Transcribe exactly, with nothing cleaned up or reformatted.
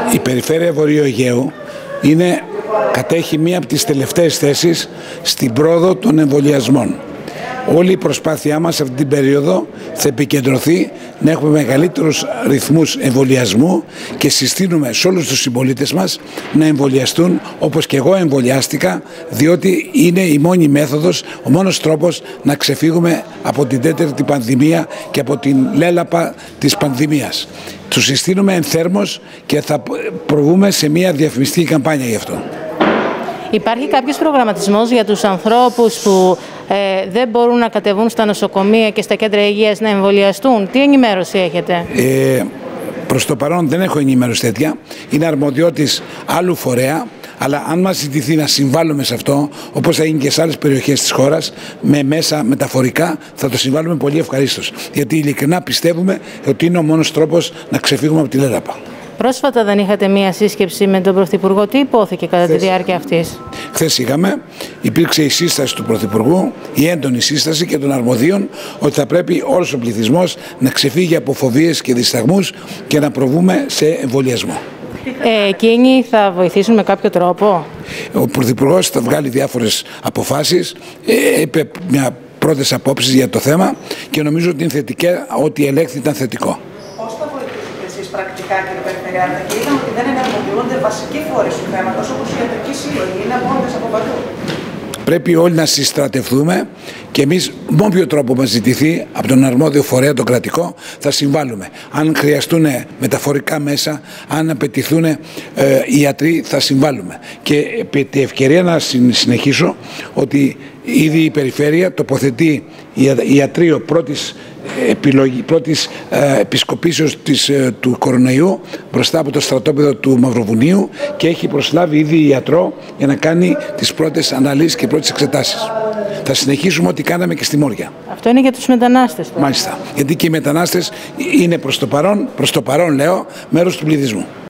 Η περιφέρεια Βορείου Αιγαίου είναι, κατέχει μία από τις τελευταίες θέσεις στην πρόοδο των εμβολιασμών. Όλη η προσπάθειά μας αυτή την περίοδο θα επικεντρωθεί να έχουμε μεγαλύτερους ρυθμούς εμβολιασμού και συστήνουμε σε όλους τους συμπολίτες μας να εμβολιαστούν, όπως και εγώ εμβολιάστηκα, διότι είναι η μόνη μέθοδος, ο μόνος τρόπος να ξεφύγουμε από την τέταρτη πανδημία και από την λέλαπα της πανδημίας. Τους συστήνουμε ενθέρμως και θα προβούμε σε μια διαφημιστική καμπάνια γι' αυτό. Υπάρχει κάποιος προγραμματισμός για τους ανθρώπους που ε, δεν μπορούν να κατεβούν στα νοσοκομεία και στα κέντρα υγείας να εμβολιαστούν? Τι ενημέρωση έχετε? Ε, προς το παρόν δεν έχω ενημέρωση τέτοια. Είναι αρμοδιότης άλλου φορέα. Αλλά αν μας ζητηθεί να συμβάλλουμε σε αυτό, όπως θα γίνει και σε άλλες περιοχές της χώρας, με μέσα μεταφορικά, θα το συμβάλλουμε πολύ ευχαρίστως. Γιατί ειλικρινά πιστεύουμε ότι είναι ο μόνος τρόπος να ξεφύγουμε από τη λέλαπα. Πρόσφατα δεν είχατε μία σύσκεψη με τον Πρωθυπουργό? Τι υπόθηκε κατά Χθες. τη διάρκεια αυτής? Χθες είχαμε, υπήρξε η σύσταση του Πρωθυπουργού, η έντονη σύσταση και των αρμοδίων, ότι θα πρέπει όλος ο πληθυσμός να ξεφύγει από φοβίες και δισταγμούς και να προβούμε σε εμβολιασμό. Ε, εκείνοι θα βοηθήσουν με κάποιο τρόπο? Ο Πρωθυπουργός θα βγάλει διάφορες αποφάσεις, ε, είπε μια πρώτες απόψεις για το θέμα και νομίζω ότι είναι θετικά, ότι ελέγχθη ήταν θετικό. Πώς θα βοηθήσετε εσείς πρακτικά, κύριε Περιφερειάρχα? Και είδαμε ότι δεν ενεργοποιούνται βασικοί φορείς του θέματος, όπως οι ιατρικοί σύλλογοι, είναι απόντες από παντού. Πρέπει όλοι να συστρατευτούμε και εμείς με όποιο τρόπο μας ζητηθεί από τον αρμόδιο φορέα, τον κρατικό, θα συμβάλλουμε. Αν χρειαστούν μεταφορικά μέσα, αν απαιτηθούν ε, ιατροί, θα συμβάλλουμε. Και επί τη ευκαιρία να συνεχίσω ότι ήδη η περιφέρεια τοποθετεί ιατρείο πρώτης επιλογή, πρώτης ε, επισκοπήσεως της, ε, του κορονοϊού μπροστά από το στρατόπεδο του Μαυροβουνίου και έχει προσλάβει ήδη ιατρό για να κάνει τις πρώτες αναλύσεις και πρώτες εξετάσεις. Θα συνεχίσουμε ό,τι κάναμε και στη Μόρια. Αυτό είναι για τους μετανάστες τώρα. Μάλιστα. Γιατί και οι μετανάστες είναι προς το παρόν, προς το παρόν λέω, μέρος του πληθυσμού.